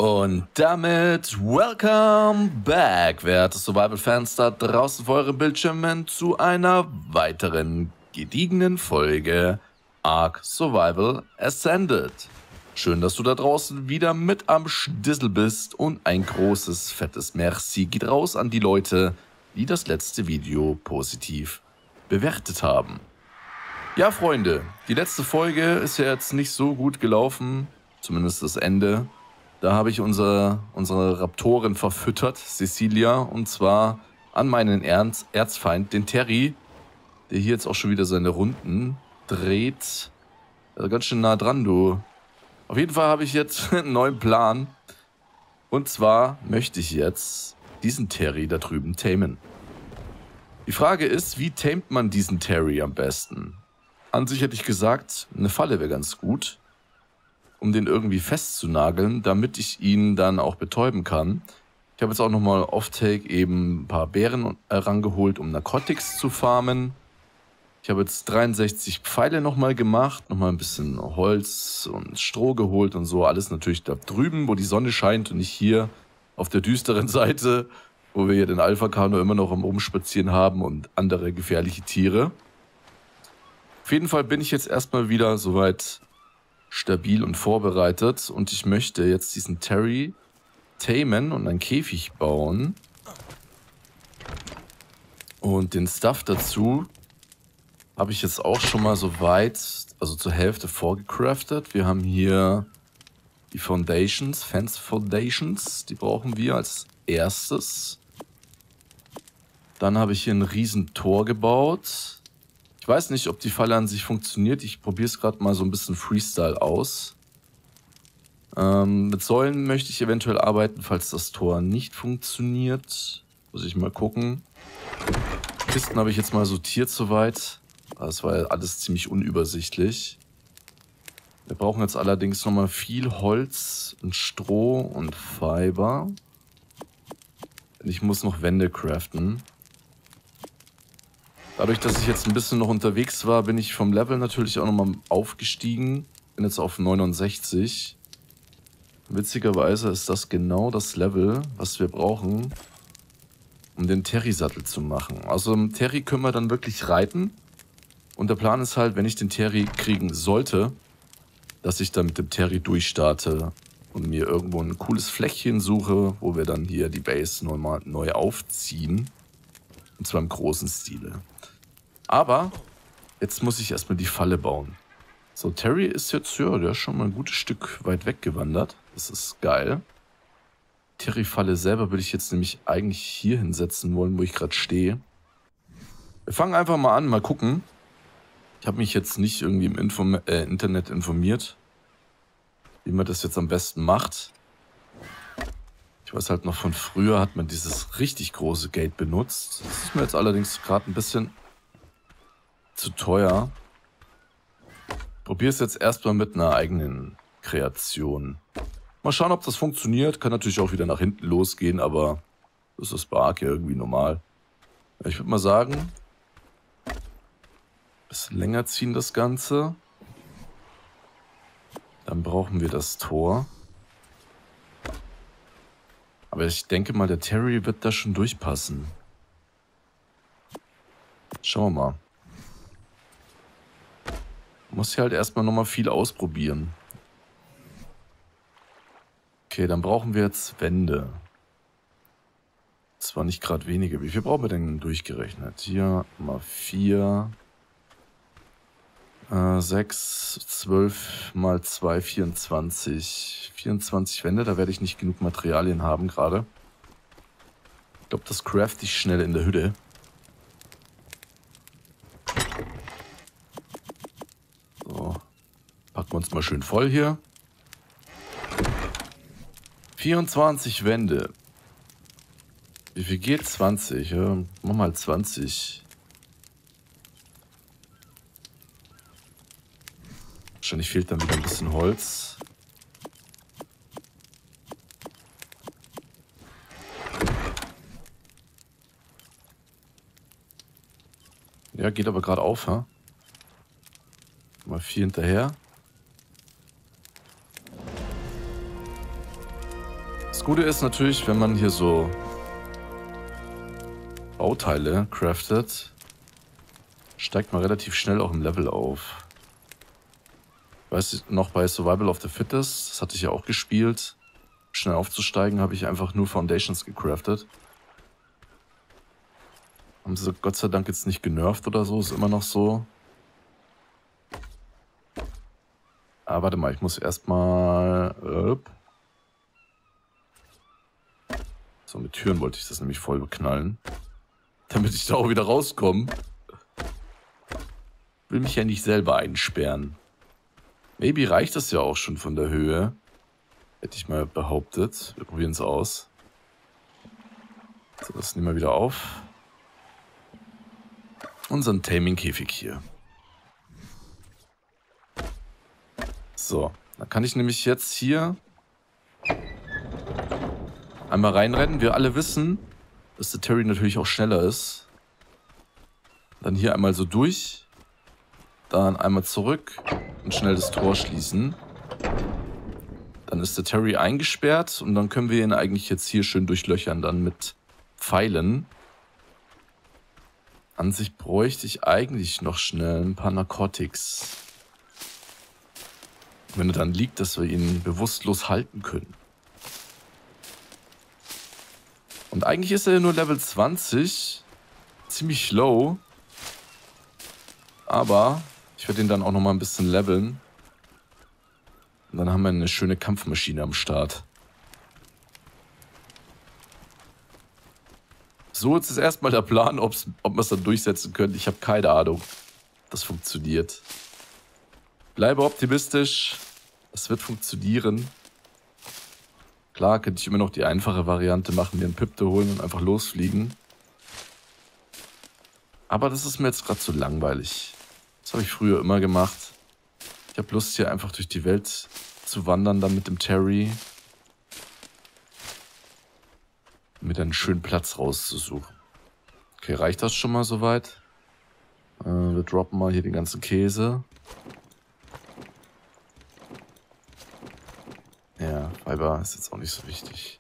Und damit welcome back, werte Survival-Fans da draußen vor euren Bildschirmen, zu einer weiteren gediegenen Folge Ark Survival Ascended. Schön, dass du da draußen wieder mit am Stissel bist und ein großes, fettes Merci geht raus an die Leute, die das letzte Video positiv bewertet haben. Ja, Freunde, die letzte Folge ist ja jetzt nicht so gut gelaufen, zumindest das Ende. Da habe ich unsere Raptoren verfüttert, Cecilia, und zwar an meinen Erzfeind, den Terry, der hier jetzt auch schon wieder seine Runden dreht. Also ganz schön nah dran, du. Auf jeden Fall habe ich jetzt einen neuen Plan. Und zwar möchte ich jetzt diesen Terry da drüben tamen. Die Frage ist, wie tamet man diesen Terry am besten? An sich hätte ich gesagt, eine Falle wäre ganz gut, um den irgendwie festzunageln, damit ich ihn dann auch betäuben kann. Ich habe jetzt auch nochmal off-take eben ein paar Beeren rangeholt, um Narcotics zu farmen. Ich habe jetzt 63 Pfeile nochmal gemacht, nochmal ein bisschen Holz und Stroh geholt und so. Alles natürlich da drüben, wo die Sonne scheint und nicht hier auf der düsteren Seite, wo wir hier den Alpha-Kano immer noch am Rumspazieren haben und andere gefährliche Tiere. Auf jeden Fall bin ich jetzt erstmal wieder soweit stabil und vorbereitet und ich möchte jetzt diesen Terry tamen und einen Käfig bauen. Und den Stuff dazu habe ich jetzt auch schon mal soweit, also zur Hälfte vorgecraftet. Wir haben hier die Foundations, Fence Foundations, die brauchen wir als erstes. Dann habe ich hier ein riesen Tor gebaut. Ich weiß nicht, ob die Falle an sich funktioniert. Ich probiere es gerade mal so ein bisschen Freestyle aus. Mit Säulen möchte ich eventuell arbeiten, falls das Tor nicht funktioniert. Muss ich mal gucken. Kisten habe ich jetzt mal sortiert soweit. Das war ja alles ziemlich unübersichtlich. Wir brauchen jetzt allerdings nochmal viel Holz und Stroh und Fiber. Ich muss noch Wände craften. Dadurch, dass ich jetzt ein bisschen noch unterwegs war, bin ich vom Level natürlich auch nochmal aufgestiegen. Bin jetzt auf 69. Witzigerweise ist das genau das Level, was wir brauchen, um den Terry-Sattel zu machen. Also im Terry können wir dann wirklich reiten. Und der Plan ist halt, wenn ich den Terry kriegen sollte, dass ich dann mit dem Terry durchstarte und mir irgendwo ein cooles Fleckchen suche, wo wir dann hier die Base nochmal neu aufziehen. Und zwar im großen Stile. Aber jetzt muss ich erstmal die Falle bauen. So, Terry ist jetzt, ja, der ist schon mal ein gutes Stück weit weggewandert. Das ist geil. Terry-Falle selber würde ich jetzt nämlich eigentlich hier hinsetzen wollen, wo ich gerade stehe. Wir fangen einfach mal an, mal gucken. Ich habe mich jetzt nicht irgendwie im Internet informiert, wie man das jetzt am besten macht. Ich weiß halt noch von früher hat man dieses richtig große Gate benutzt. Das ist mir jetzt allerdings gerade ein bisschen zu teuer. Probier es jetzt erstmal mit einer eigenen Kreation. Mal schauen, ob das funktioniert. Kann natürlich auch wieder nach hinten losgehen, aber das ist bei Ark ja irgendwie normal. Ich würde mal sagen, ein bisschen länger ziehen das Ganze. Dann brauchen wir das Tor. Aber ich denke mal, der Terry wird da schon durchpassen. Schauen wir mal. Muss hier halt erstmal nochmal viel ausprobieren. Okay, dann brauchen wir jetzt Wände. Zwar nicht gerade wenige. Wie viel brauchen wir denn durchgerechnet? Hier mal 4, 6, 12 mal 2, 24. 24 Wände, da werde ich nicht genug Materialien haben gerade. Ich glaube, das craft ich schnell in der Hütte. So, packen wir uns mal schön voll hier. 24 Wände. Wie viel geht? 20. Ja, mach mal 20. Wahrscheinlich fehlt dann wieder ein bisschen Holz. Ja, geht aber gerade auf, ha? Mal 4 hinterher. Das Gute ist natürlich, wenn man hier so Bauteile craftet, steigt man relativ schnell auch im Level auf. Ich weiß noch, bei Survival of the Fittest, das hatte ich ja auch gespielt, schnell aufzusteigen, habe ich einfach nur Foundations gecraftet. Haben sie Gott sei Dank jetzt nicht genervt oder so, ist immer noch so. Ah, warte mal, ich muss erstmal... So, mit Türen wollte ich das nämlich voll beknallen. Damit ich da auch wieder rauskomme. Will mich ja nicht selber einsperren. Maybe reicht das ja auch schon von der Höhe. Hätte ich mal behauptet. Wir probieren es aus. So, das nehmen wir wieder auf. Unseren Taming-Käfig hier. So, dann kann ich nämlich jetzt hier einmal reinrennen. Wir alle wissen, dass der Terry natürlich auch schneller ist. Dann hier einmal so durch. Dann einmal zurück und schnell das Tor schließen. Dann ist der Terry eingesperrt und dann können wir ihn eigentlich jetzt hier schön durchlöchern, dann mit Pfeilen. An sich bräuchte ich eigentlich noch schnell ein paar Narcotics. Wenn er dann liegt, dass wir ihn bewusstlos halten können. Und eigentlich ist er ja nur Level 20. Ziemlich low. Aber ich werde ihn dann auch noch mal ein bisschen leveln. Und dann haben wir eine schöne Kampfmaschine am Start. So, jetzt ist erstmal der Plan, ob wir es dann durchsetzen können. Ich habe keine Ahnung, ob das funktioniert. Bleibe optimistisch. Es wird funktionieren. Klar, könnte ich immer noch die einfache Variante machen, mir einen Pipte holen und einfach losfliegen. Aber das ist mir jetzt gerade zu langweilig. Das habe ich früher immer gemacht. Ich habe Lust, hier einfach durch die Welt zu wandern, dann mit dem Terry. Mir dann einen schönen Platz rauszusuchen. Okay, reicht das schon mal soweit? Wir droppen mal hier den ganzen Käse. Ja, Fiber ist jetzt auch nicht so wichtig.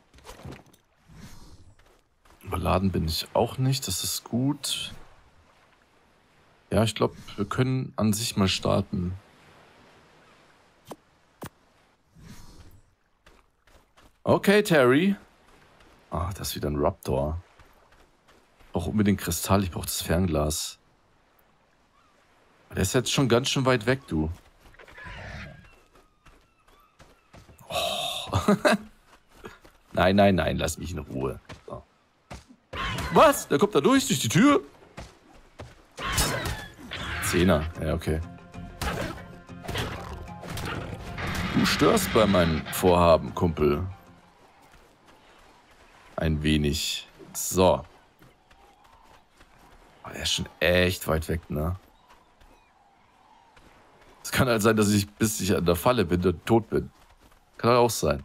Überladen bin ich auch nicht, das ist gut. Ja, ich glaube, wir können an sich mal starten. Okay, Terry. Ah, das ist wieder ein Raptor. Ich brauche unbedingt Kristall, ich brauche das Fernglas. Der ist jetzt schon ganz schön weit weg, du. Oh. Nein, nein, nein, lass mich in Ruhe. So. Was? Der kommt da durch die Tür? 10er, ja, okay. Du störst bei meinem Vorhaben, Kumpel. Ein wenig. So. Oh, der ist schon echt weit weg, ne? Es kann halt sein, dass ich, bis ich an der Falle bin, tot bin. Kann halt auch sein.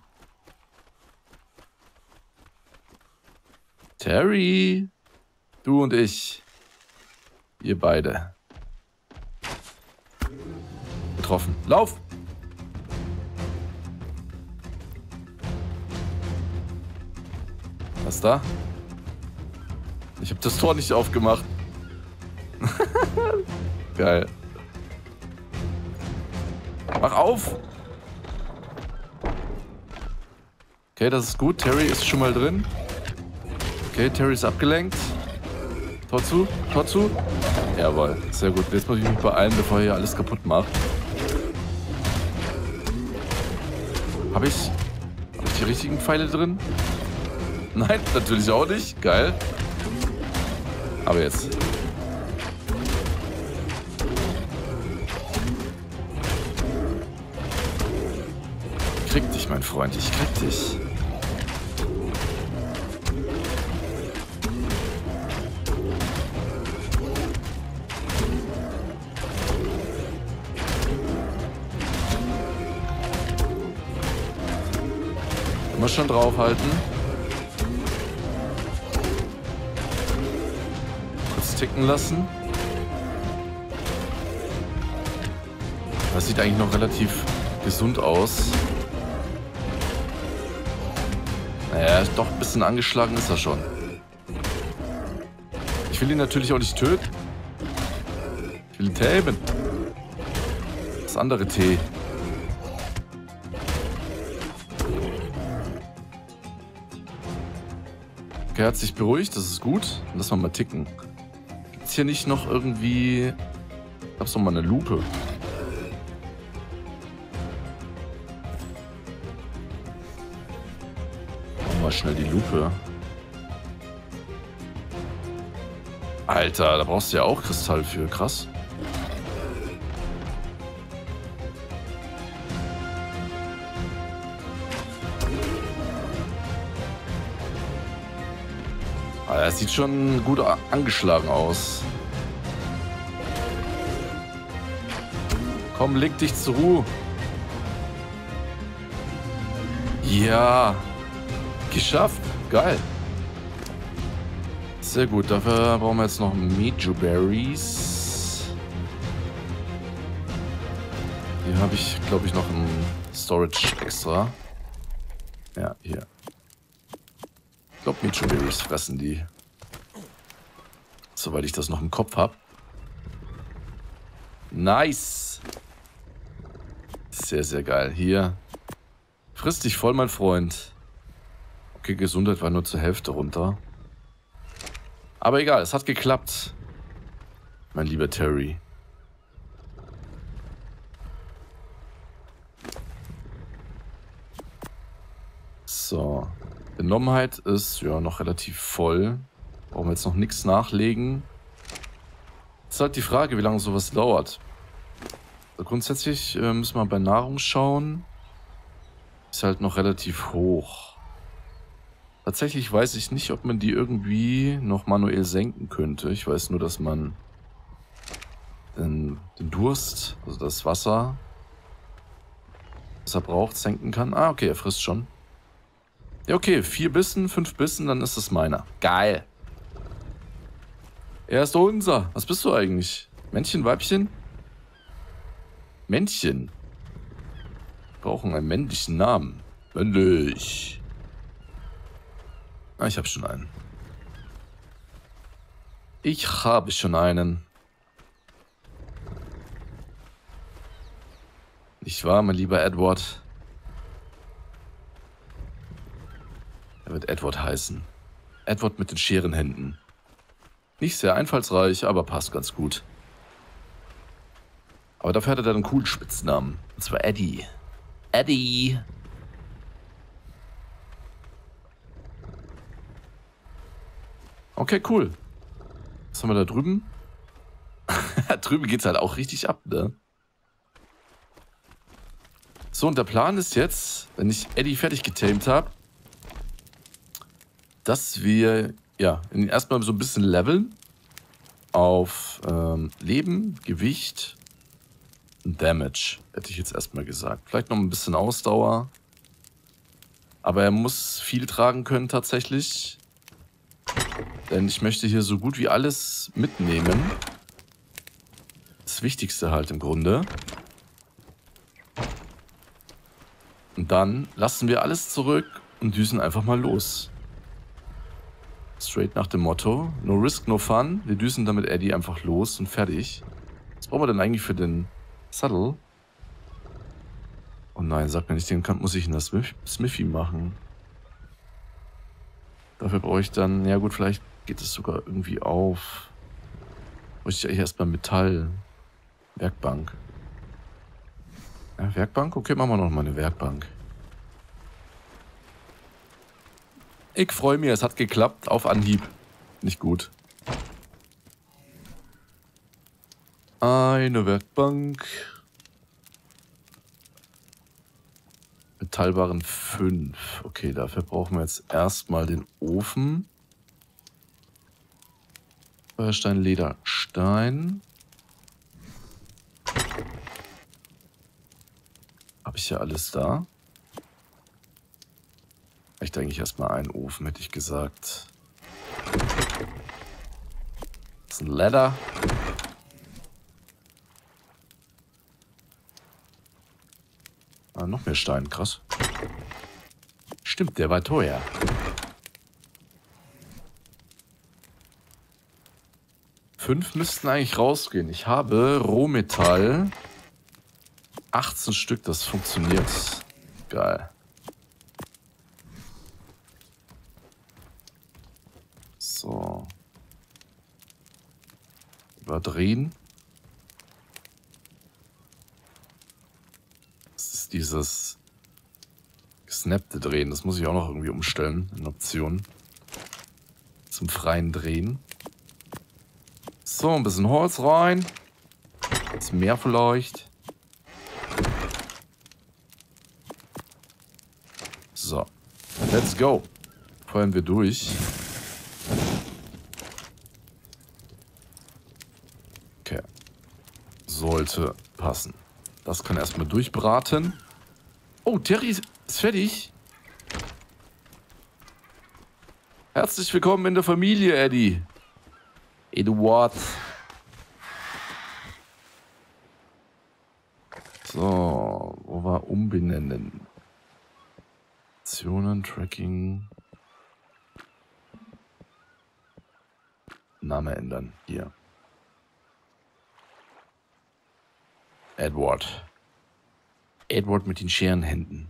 Terry. Du und ich. Ihr beide. Getroffen. Lauf! Was ist da? Ich habe das Tor nicht aufgemacht. Geil. Mach auf! Okay, das ist gut. Terry ist schon mal drin. Okay, Terry ist abgelenkt. Tor zu, Tor zu. Jawohl, sehr gut. Jetzt muss ich mich beeilen, bevor er hier alles kaputt macht. Habe ich die richtigen Pfeile drin? Nein, natürlich auch nicht. Geil. Aber jetzt. Ich krieg dich, mein Freund. Ich krieg dich. Immer schon draufhalten. Kurz ticken lassen. Das sieht eigentlich noch relativ gesund aus. Naja, doch ein bisschen angeschlagen ist er schon. Ich will ihn natürlich auch nicht töten. Ich will ihn tamen. Das andere T. Okay, er hat sich beruhigt, das ist gut. Lass mal ticken. Gibt's hier nicht noch irgendwie... Ich hab's doch mal eine Lupe. Machen wir mal schnell die Lupe. Alter, da brauchst du ja auch Kristall für. Krass. Er sieht schon gut angeschlagen aus. Komm, leg dich zur Ruhe. Ja. Geschafft. Geil. Sehr gut. Dafür brauchen wir jetzt noch Mejoberries. Hier habe ich, glaube ich, noch ein Storage extra. Ja, hier. Ich glaube, Mejoberries fressen die. Soweit ich das noch im Kopf habe. Nice. Sehr, sehr geil. Hier. Friss dich voll, mein Freund. Okay, Gesundheit war nur zur Hälfte runter. Aber egal, es hat geklappt. Mein lieber Terry. So. Benommenheit ist ja noch relativ voll. Brauchen wir jetzt noch nichts nachlegen. Ist halt die Frage, wie lange sowas dauert. Also grundsätzlich müssen wir bei Nahrung schauen. Ist halt noch relativ hoch. Tatsächlich weiß ich nicht, ob man die irgendwie noch manuell senken könnte. Ich weiß nur, dass man den Durst, also das Wasser, das er braucht, senken kann. Ah, okay, er frisst schon. Ja, okay, 4 Bissen, 5 Bissen, dann ist es meiner. Geil. Er ist unser. Was bist du eigentlich? Männchen, Weibchen? Männchen. Wir brauchen einen männlichen Namen. Männlich. Ah, ich habe schon einen. Ich habe schon einen. Nicht wahr, mein lieber Edward? Er wird Edward heißen. Edward mit den Scherenhänden. Nicht sehr einfallsreich, aber passt ganz gut. Aber dafür hat er dann einen coolen Spitznamen. Und zwar Eddie. Eddie. Okay, cool. Was haben wir da drüben? Drüben geht's halt auch richtig ab, ne? So, und der Plan ist jetzt, wenn ich Eddie fertig getamed habe, dass wir ja ihn erstmal so ein bisschen leveln auf Leben, Gewicht und Damage, hätte ich jetzt erstmal gesagt. Vielleicht noch ein bisschen Ausdauer. Aber er muss viel tragen können tatsächlich. Denn ich möchte hier so gut wie alles mitnehmen. Das Wichtigste halt im Grunde. Und dann lassen wir alles zurück und düsen einfach mal los. Straight nach dem Motto, no risk, no fun. Wir düsen damit Eddie einfach los und fertig. Was brauchen wir denn eigentlich für den Saddle? Oh nein, sag mir nicht, den muss ich in das Smithy machen. Dafür brauche ich dann, ja gut, vielleicht geht es sogar irgendwie auf. Brauche ich eigentlich erstmal Metall. Werkbank. Ja, Werkbank? Okay, machen wir noch mal eine Werkbank. Ich freue mich, es hat geklappt. Auf Anhieb. Nicht gut. Eine Werkbank. Metallbarren 5. Okay, dafür brauchen wir jetzt erstmal den Ofen. Feuerstein, Leder, Stein. Habe ich ja alles da. Reicht eigentlich erstmal einen Ofen, hätte ich gesagt. Das ist ein Leder. Ah, noch mehr Stein, krass. Stimmt, der war teuer. Fünf müssten eigentlich rausgehen. Ich habe Rohmetall. 18 Stück, das funktioniert. Geil. So. Überdrehen. Das ist dieses gesnappte Drehen. Das muss ich auch noch irgendwie umstellen in Optionen. Zum freien Drehen. So, ein bisschen Holz rein. Ein bisschen mehr vielleicht. So. Let's go. Feuern wir durch. Okay. Sollte passen. Das kann erstmal durchbraten. Oh, Terry ist fertig. Herzlich willkommen in der Familie, Eddie. Eduard. So, wo war umbenennen? Optionen, Tracking. Name ändern. Hier. Edward. Edward mit den Scherenhänden.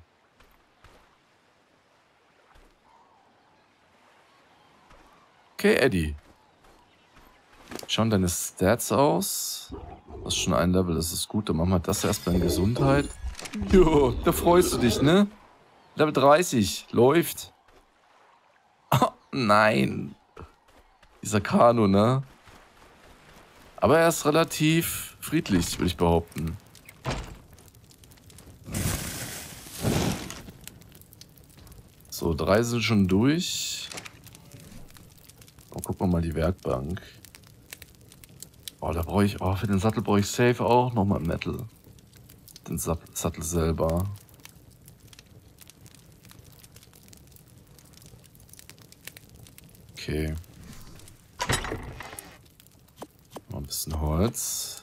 Okay, Eddie. Schauen deine Stats aus. Du hast schon ein Level, das ist gut. Dann machen wir das erstmal in Gesundheit. Jo, da freust du dich, ne? Level 30. Läuft. Oh, nein. Dieser Kanu, ne? Aber er ist relativ friedlich, würde ich behaupten. So, 3 sind schon durch. Oh, gucken wir mal die Werkbank. Oh, da brauche ich... Oh, für den Sattel brauche ich safe auch nochmal Metal. Den Sattel selber. Okay. Noch ein bisschen Holz.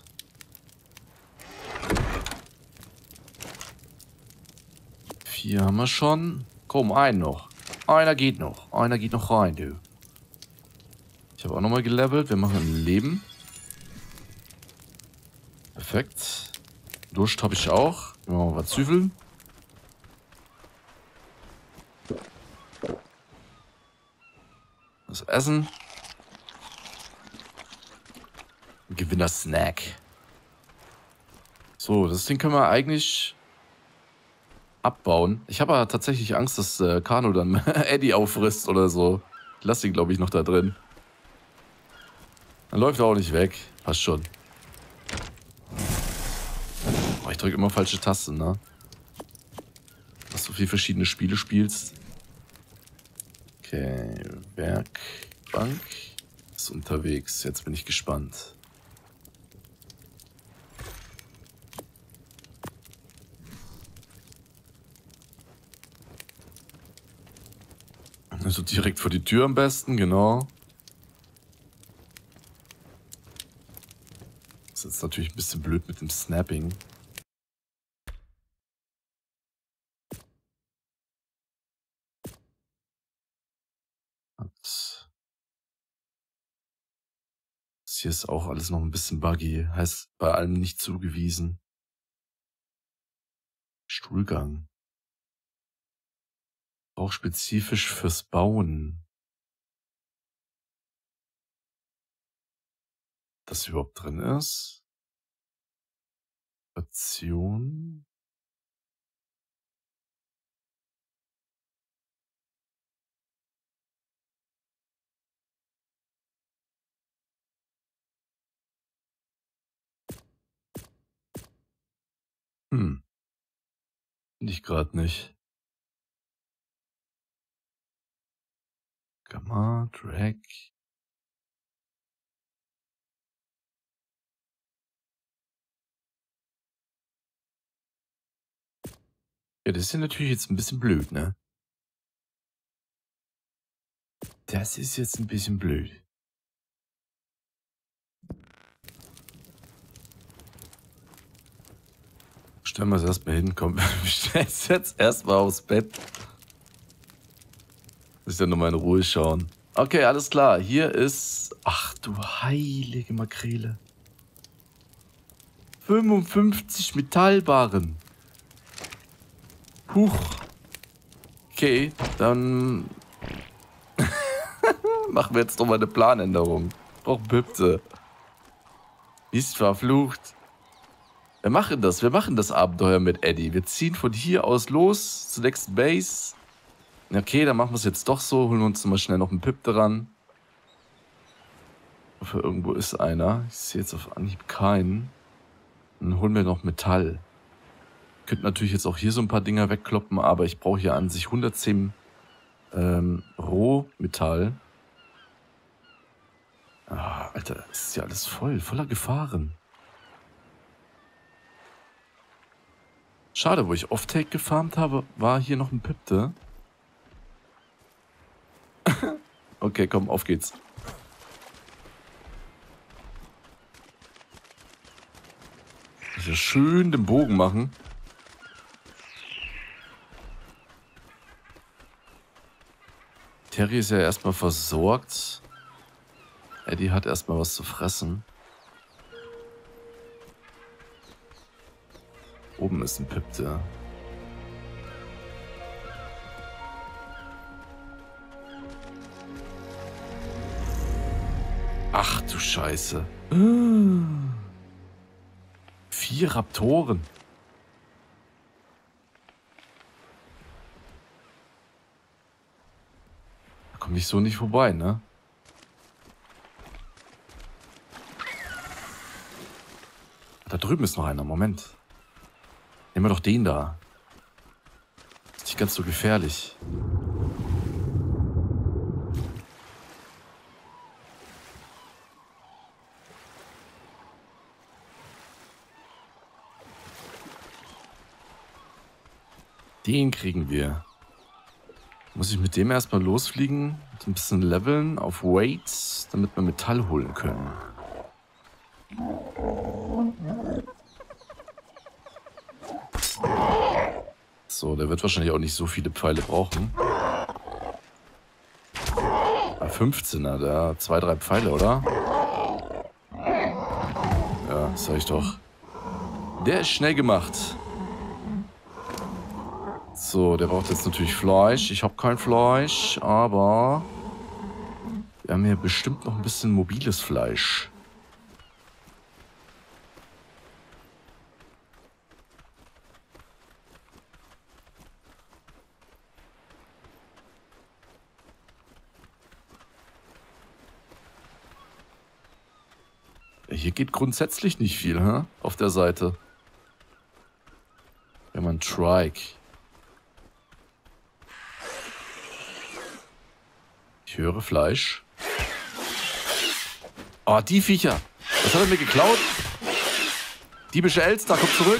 Vier haben wir schon. Komm, einen noch. Einer geht noch. Einer geht noch rein, du. Ich habe auch nochmal gelevelt. Wir machen ein Leben. Perfekt. Durst habe ich auch. Wir machen mal was Zwiebeln. Das Essen. Gewinner-Snack. So, das Ding können wir eigentlich abbauen. Ich habe aber tatsächlich Angst, dass Kano dann Eddie auffrisst oder so. Ich lasse ihn, glaube ich, noch da drin. Dann läuft er auch nicht weg. Passt schon. Oh, ich drücke immer falsche Tasten, ne? Dass du viel verschiedene Spiele spielst. Okay, Werkbank ist unterwegs. Jetzt bin ich gespannt. Also direkt vor die Tür am besten, genau. Das ist jetzt natürlich ein bisschen blöd mit dem Snapping. Das hier ist auch alles noch ein bisschen buggy. Heißt bei allem nicht zugewiesen. Stuhlgang. Auch spezifisch fürs Bauen. Das überhaupt drin ist. Option. Finde ich gerade nicht. Gamma, Drag. Ja, das ist ja natürlich jetzt ein bisschen blöd, ne? Das ist jetzt ein bisschen blöd. Stellen wir es erstmal hin, komm, wir stellen es jetzt erstmal aufs Bett. Muss ich dann nochmal in Ruhe schauen. Okay, alles klar. Hier ist... Ach du heilige Makrele. 55 Metallbarren. Huch. Okay, dann... machen wir jetzt nochmal eine Planänderung. Brauchen Püpse. Ist verflucht. Wir machen das Abenteuer mit Eddie. Wir ziehen von hier aus los zur nächsten Base. Okay, dann machen wir es jetzt doch so. Holen wir uns mal schnell noch einen Pip dran. Ich hoffe, irgendwo ist einer. Ich sehe jetzt auf Anhieb keinen. Dann holen wir noch Metall. Ich könnte natürlich jetzt auch hier so ein paar Dinger wegkloppen, aber ich brauche hier an sich 110 Rohmetall. Ah, Alter, das ist ja alles voller Gefahren. Schade, wo ich Offtake gefarmt habe, war hier noch ein Pipte. Okay, komm, auf geht's. Also schön den Bogen machen. Terry ist ja erstmal versorgt. Eddie hat erstmal was zu fressen. Oben ist ein Pipte. Ach du Scheiße. 4 Raptoren. Da komme ich so nicht vorbei, ne? Da drüben ist noch einer. Moment. Nehmen wir doch den da. Ist nicht ganz so gefährlich. Den kriegen wir. Muss ich mit dem erstmal losfliegen und ein bisschen leveln auf Weight, damit wir Metall holen können. So, der wird wahrscheinlich auch nicht so viele Pfeile brauchen. 15er, der 2, 3 Pfeile, oder? Ja, das sag ich doch. Der ist schnell gemacht. So, der braucht jetzt natürlich Fleisch. Ich habe kein Fleisch, aber wir haben hier bestimmt noch ein bisschen mobiles Fleisch. Hier geht grundsätzlich nicht viel, hä? Auf der Seite. Wir haben einen Trike. Ich höre Fleisch. Oh, die Viecher. Was hat er mir geklaut? Diebische Elster, kommt zurück.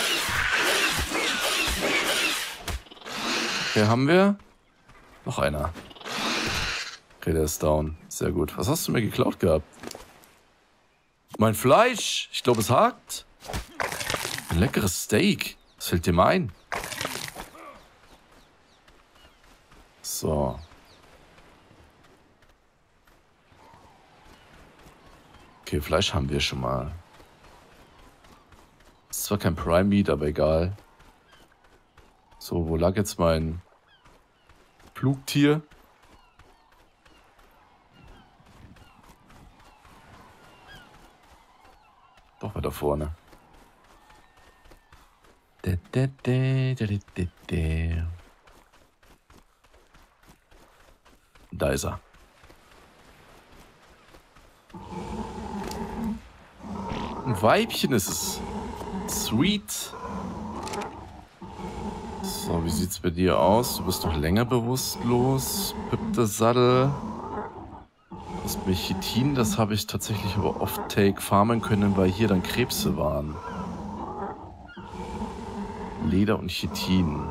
Hier haben wir noch einer. Okay, der ist down. Sehr gut. Was hast du mir geklaut gehabt? Mein Fleisch. Ich glaube, es hakt. Ein leckeres Steak. Was fällt dir mal ein? So. Okay, Fleisch haben wir schon mal. Ist zwar kein Prime Meat, aber egal. So, wo lag jetzt mein Flugtier? Doch weiter vorne. Da ist er. Ein Weibchen ist es. Sweet. So, wie sieht's bei dir aus? Du bist noch länger bewusstlos. Pipte Sattel. Das Mechitin, das habe ich tatsächlich über Offtake farmen können, weil hier dann Krebse waren. Leder und Chitin.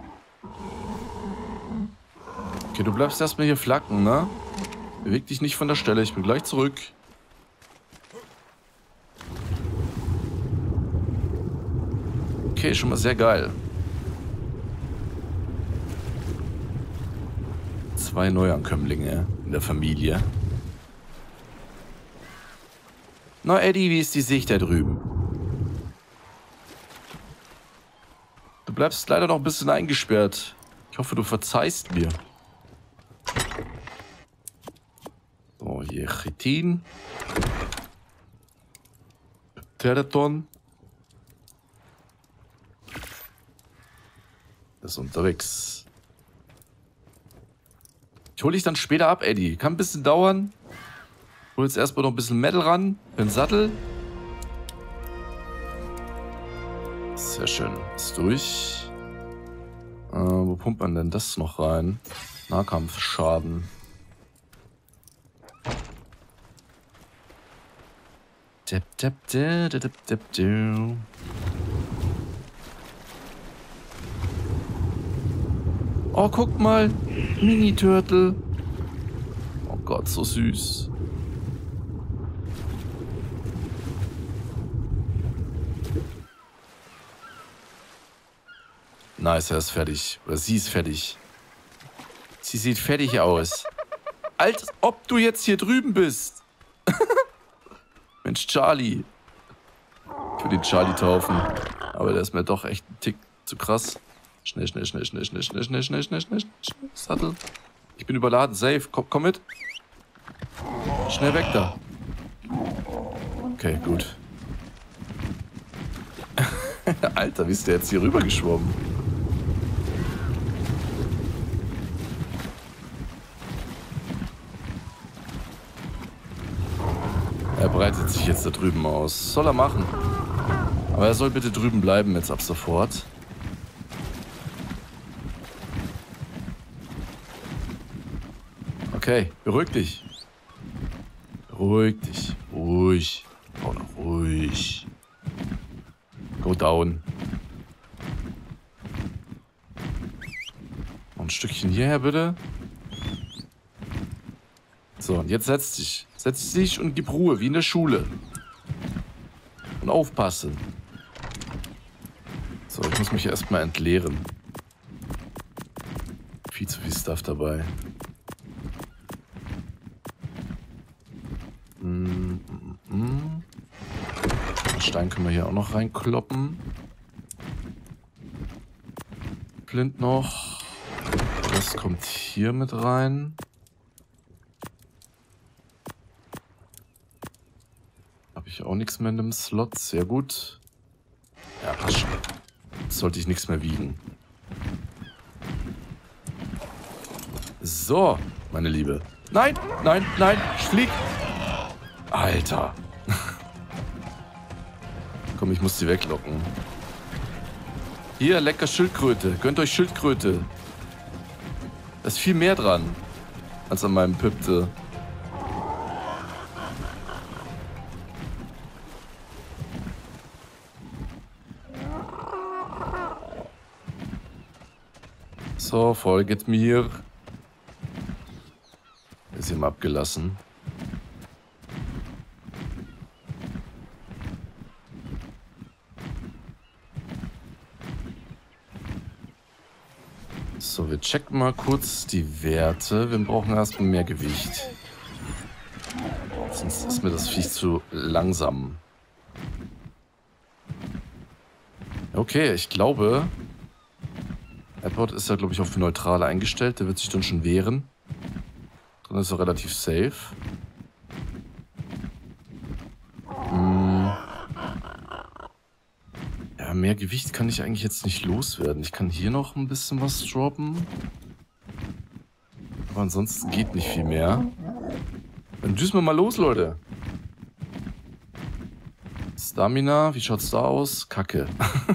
Okay, du bleibst erstmal hier flacken, ne? Beweg dich nicht von der Stelle, ich bin gleich zurück. Okay, schon mal sehr geil. 2 Neuankömmlinge in der Familie. Na, Eddie, wie ist die Sicht da drüben? Du bleibst leider noch ein bisschen eingesperrt. Ich hoffe, du verzeihst mir. So, hier Chitin. Pterodon. Das ist unterwegs. Ich hole dich dann später ab, Eddie. Kann ein bisschen dauern. Hol jetzt erstmal noch ein bisschen Metal ran. Für den Sattel. Sehr schön. Ist durch. Wo pumpt man denn das noch rein? Nahkampfschaden. Oh, guck mal. Mini-Turtle. Oh Gott, so süß. Nice, er ist fertig. Oder sie ist fertig. Sie sieht fertig aus. Als ob du jetzt hier drüben bist. Mensch, Charlie. Ich will den Charlie taufen. Aber der ist mir doch echt ein Tick zu krass. Schnell, schnell, schnell, schnell, schnell, schnell, schnell, schnell, schnell, schnell, schnell. Sattel. Ich bin überladen. Safe. Komm mit. Schnell weg da. Okay, gut. Alter, wie ist der jetzt hier rüber geschwommen? Er breitet sich jetzt da drüben aus. Soll er machen. Aber er soll bitte drüben bleiben jetzt ab sofort. Okay, beruhig dich. Beruhig dich. Ruhig. Oh, ruhig. Go down. Noch ein Stückchen hierher, bitte. So, und jetzt setz dich. Setz dich und gib Ruhe, wie in der Schule. Und aufpassen. So, ich muss mich erstmal entleeren. Viel zu viel Stuff dabei. Stein können wir hier auch noch reinkloppen. Blind noch. Das kommt hier mit rein. Habe ich auch nichts mehr in dem Slot. Sehr gut. Ja, passt schon. Jetzt sollte ich nichts mehr wiegen. So, meine Liebe. Nein, nein, nein, flieg. Alter. Komm, ich muss sie weglocken. Hier, lecker Schildkröte. Gönnt euch Schildkröte. Da ist viel mehr dran, als an meinem Püpte. So, folget mir. Ist ihm abgelassen. So, wir checken mal kurz die Werte. Wir brauchen erstmal mehr Gewicht. Sonst ist mir das Viech zu langsam. Okay, ich glaube... Edward ist ja, glaube ich, auf neutral eingestellt. Der wird sich dann schon wehren. Dann ist er relativ safe. Ja, mehr Gewicht kann ich eigentlich jetzt nicht loswerden. Ich kann hier noch ein bisschen was droppen. Aber ansonsten geht nicht viel mehr. Dann düsen wir mal los, Leute. Stamina, wie schaut's da aus? Kacke.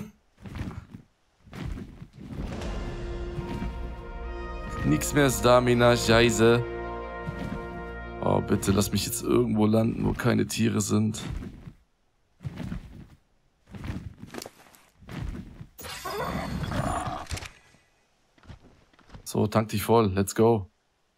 Nix mehr Stamina, Scheiße. Oh, bitte lass mich jetzt irgendwo landen, wo keine Tiere sind. So, tank dich voll. Let's go.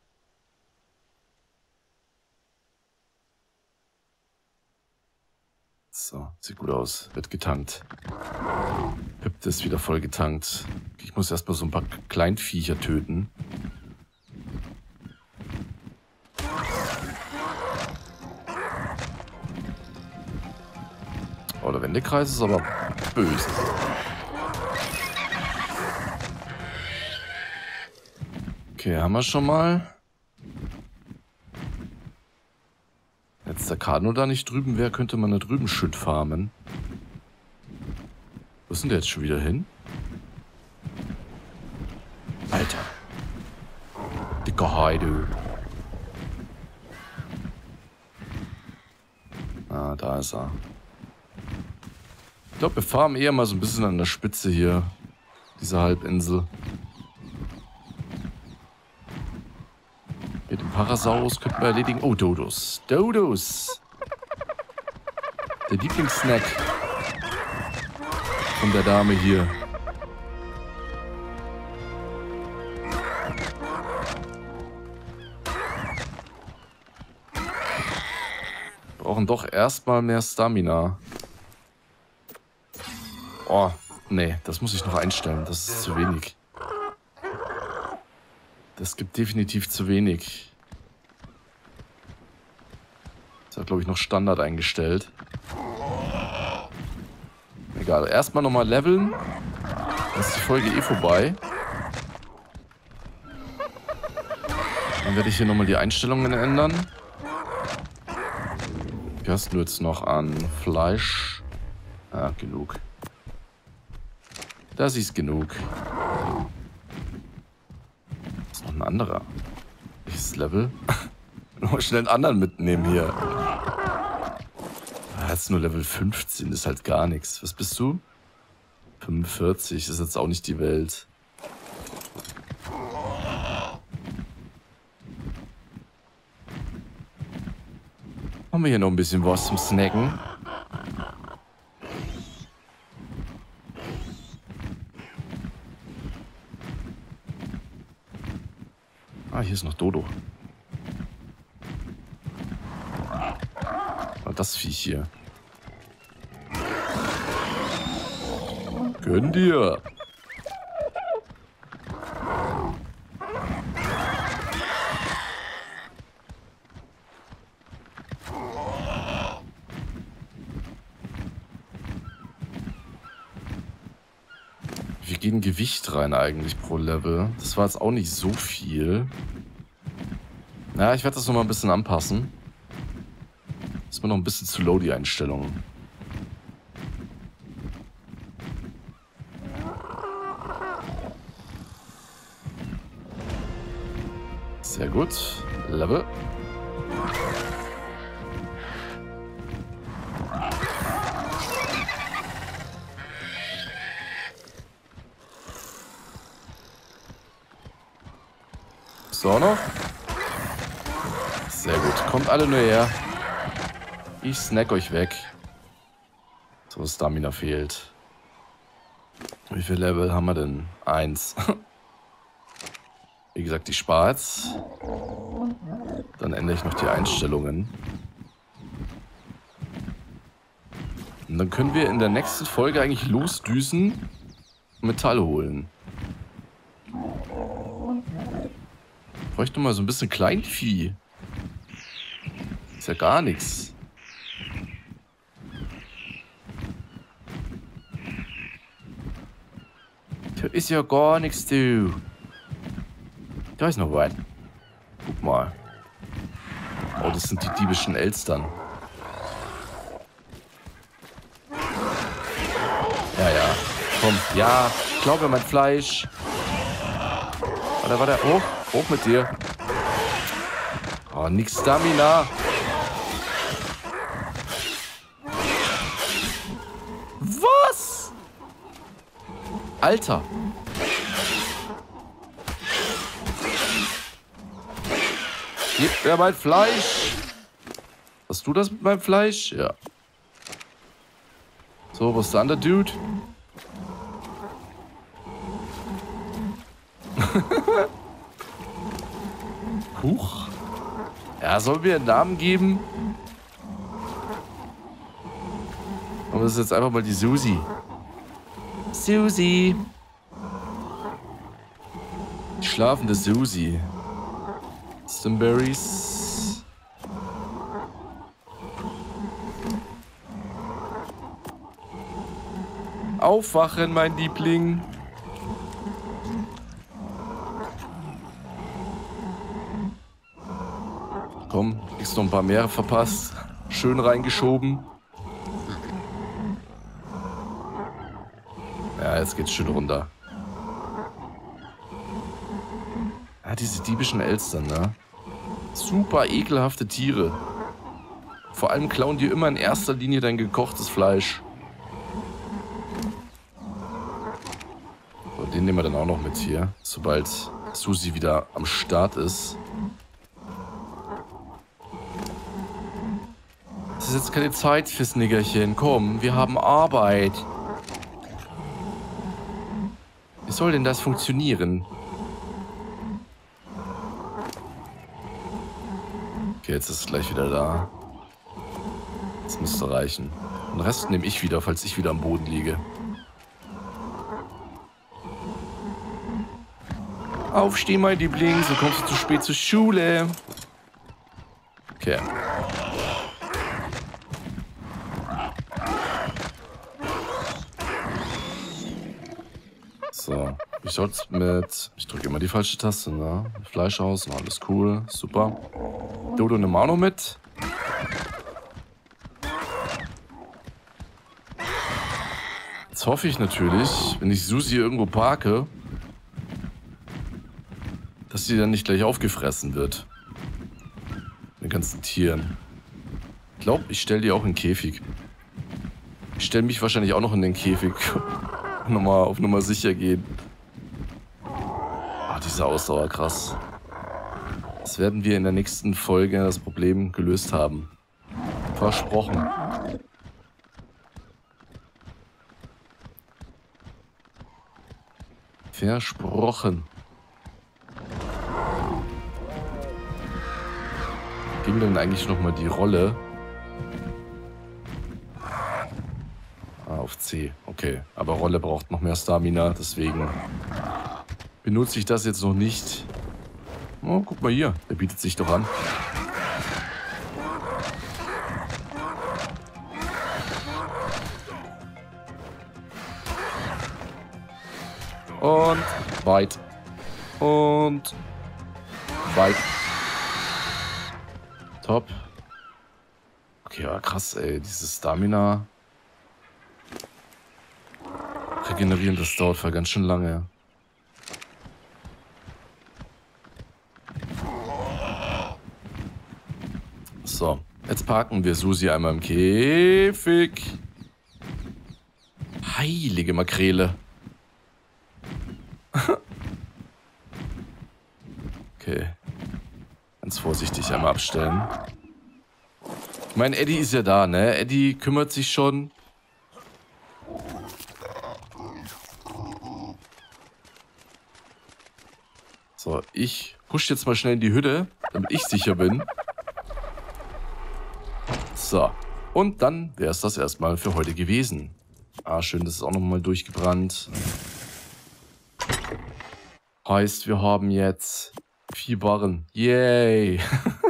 So, sieht gut aus. Wird getankt. Pip ist wieder voll getankt. Ich muss erstmal so ein paar Kleinviecher töten. Oh, der Wendekreis ist aber böse. Okay, haben wir schon mal. Jetzt der Kano da nicht drüben wäre, könnte man da drüben Shit farmen. Wo ist denn der jetzt schon wieder hin? Alter. Dicker Heide. Ah, da ist er. Ich glaube, wir farmen eher mal so ein bisschen an der Spitze hier. Diese Halbinsel. Mit dem Parasaurus könnten wir erledigen. Oh, Dodos. Dodos. Der Lieblingssnack von der Dame hier. Wir brauchen doch erstmal mehr Stamina. Oh, nee, das muss ich noch einstellen. Das ist zu wenig. Das gibt definitiv zu wenig. Das hat, glaube ich, noch Standard eingestellt. Egal, erstmal nochmal leveln. Dann ist die Folge eh vorbei. Dann werde ich hier nochmal die Einstellungen ändern. Wie hast du jetzt noch an Fleisch? Ah, genug. Das ist genug. Das ist noch ein anderer. Welches Level? Nochmal schnell einen anderen mitnehmen hier. Jetzt nur Level 15, ist halt gar nichts. Was bist du? 45, ist jetzt auch nicht die Welt. Haben wir hier noch ein bisschen was zum Snacken? Ah, hier ist noch Dodo. Ah, das Viech hier. Gönn dir. Wir gehen Gewicht rein eigentlich pro Level. Das war jetzt auch nicht so viel. Ja, ich werde das nochmal ein bisschen anpassen. Ist mir noch ein bisschen zu low, die Einstellungen. Sehr gut. Level. So noch. Sehr gut. Kommt alle nur her. Ich snack euch weg. So, Stamina fehlt. Wie viel Level haben wir denn? 1. Wie gesagt, ich spare jetzt. Dann ändere ich noch die Einstellungen. Und dann können wir in der nächsten Folge eigentlich losdüsen und Metall holen. Ich bräuchte mal so ein bisschen Kleinvieh. Ist ja gar nichts. Da ist ja gar nichts, du. Da ist noch was. Guck mal. Oh, das sind die diebischen Elstern. Ja, ja. Komm. Ja, ich glaube mein Fleisch. Warte. Hoch. Hoch mit dir. Oh, nix Stamina. Was? Alter. Gib mir mein Fleisch. Hast du das mit meinem Fleisch? Ja. So, was ist der andere Dude? Huch. Ja, sollen wir einen Namen geben? Und das ist jetzt einfach mal die Susi. Susi. Die schlafende Susi. Stimberries. Aufwachen, mein Liebling. Komm, kriegst noch ein paar mehr verpasst. Schön reingeschoben. Ja, jetzt geht's schön runter. Ja, diese diebischen Elstern, ne? Super ekelhafte Tiere. Vor allem klauen die immer in erster Linie dein gekochtes Fleisch. So, den nehmen wir dann auch noch mit hier, sobald Susi wieder am Start ist. Das ist jetzt keine Zeit fürs Niggerchen. Komm, wir haben Arbeit. Wie soll denn das funktionieren? Okay, jetzt ist es gleich wieder da. Das müsste reichen. Den Rest nehme ich wieder, falls ich wieder am Boden liege. Aufstehen, mein Liebling, so kommst du zu spät zur Schule. Okay. So, wie schaut's mit... Ich drücke immer die falsche Taste, ne? Fleisch aus, alles cool, super. Dodo nimm auch noch mit. Jetzt hoffe ich natürlich, wenn ich Susi irgendwo parke, dass sie dann nicht gleich aufgefressen wird. Mit den ganzen Tieren. Ich glaube, ich stelle die auch in den Käfig. Ich stelle mich wahrscheinlich auch noch in den Käfig. Nochmal auf Nummer sicher gehen. Ah, diese Ausdauer, krass. Das werden wir in der nächsten Folge das Problem gelöst haben. Versprochen. Versprochen. Ging denn eigentlich nochmal die Rolle? Auf C, okay. Aber Rolle braucht noch mehr Stamina, deswegen benutze ich das jetzt noch nicht. Oh, guck mal hier, der bietet sich doch an. Und weit. Und weit. Top. Okay, ja, krass, ey. Dieses Stamina regenerieren, das dauert ganz schön lange. So, jetzt parken wir Susi einmal im Käfig. Heilige Makrele. Okay. Ganz vorsichtig einmal abstellen. Ich meine, Eddie ist ja da, ne? Eddie kümmert sich schon. So, ich push jetzt mal schnell in die Hütte, damit ich sicher bin. So, und dann wäre es das erstmal für heute gewesen. Ah, schön, das ist auch nochmal durchgebrannt. Heißt, wir haben jetzt 4 Barren. Yay!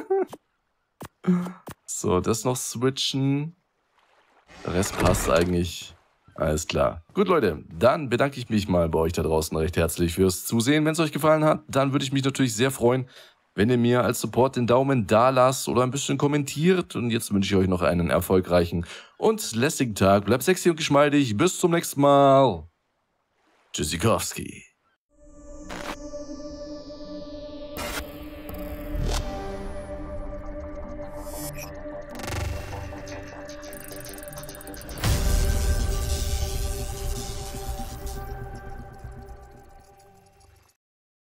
So, das noch switchen. Der Rest passt eigentlich. Alles klar. Gut, Leute, dann bedanke ich mich mal bei euch da draußen recht herzlich fürs Zusehen. Wenn es euch gefallen hat, dann würde ich mich natürlich sehr freuen, wenn ihr mir als Support den Daumen da lasst oder ein bisschen kommentiert. Und jetzt wünsche ich euch noch einen erfolgreichen und lästigen Tag. Bleibt sexy und geschmeidig. Bis zum nächsten Mal. Tschüssikowski.